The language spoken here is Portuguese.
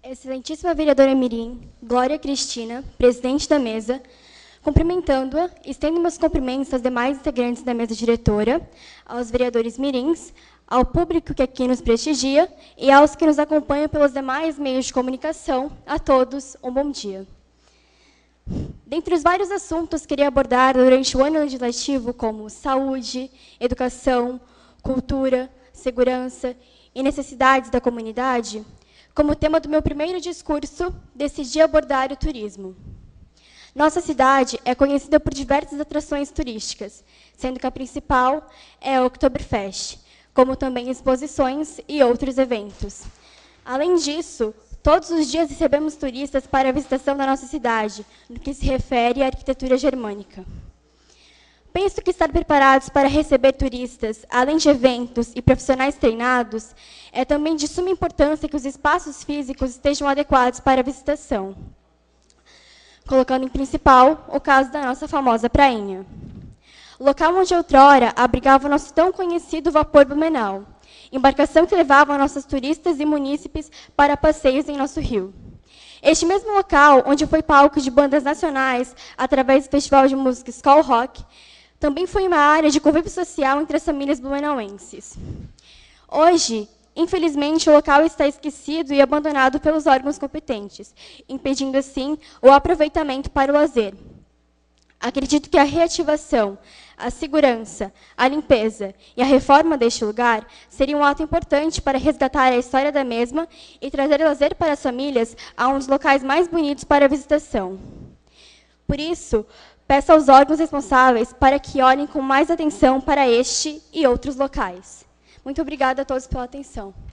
Excelentíssima vereadora Mirim, Glória Cristina, presidente da mesa, cumprimentando-a, estendo meus cumprimentos aos demais integrantes da mesa diretora, aos vereadores mirins, ao público que aqui nos prestigia e aos que nos acompanham pelos demais meios de comunicação, a todos um bom dia. Dentre os vários assuntos que queria abordar durante o ano legislativo, como saúde, educação, cultura, segurança e necessidades da comunidade, como tema do meu primeiro discurso, decidi abordar o turismo. Nossa cidade é conhecida por diversas atrações turísticas, sendo que a principal é a Oktoberfest, como também exposições e outros eventos. Além disso, todos os dias recebemos turistas para a visitação da nossa cidade, no que se refere à arquitetura germânica. Penso que estar preparados para receber turistas, além de eventos e profissionais treinados, é também de suma importância que os espaços físicos estejam adequados para a visitação, colocando em principal o caso da nossa famosa prainha. Local onde outrora abrigava o nosso tão conhecido vapor Blumenau, embarcação que levava nossos turistas e munícipes para passeios em nosso rio. Este mesmo local, onde foi palco de bandas nacionais através do Festival de Música Skol Rock, também foi uma área de convívio social entre as famílias blumenauenses. Hoje, infelizmente, o local está esquecido e abandonado pelos órgãos competentes, impedindo, assim, o aproveitamento para o lazer. Acredito que a reativação, a segurança, a limpeza e a reforma deste lugar seria um ato importante para resgatar a história da mesma e trazer lazer para as famílias a um dos locais mais bonitos para a visitação. Por isso, peço aos órgãos responsáveis para que olhem com mais atenção para este e outros locais. Muito obrigada a todos pela atenção.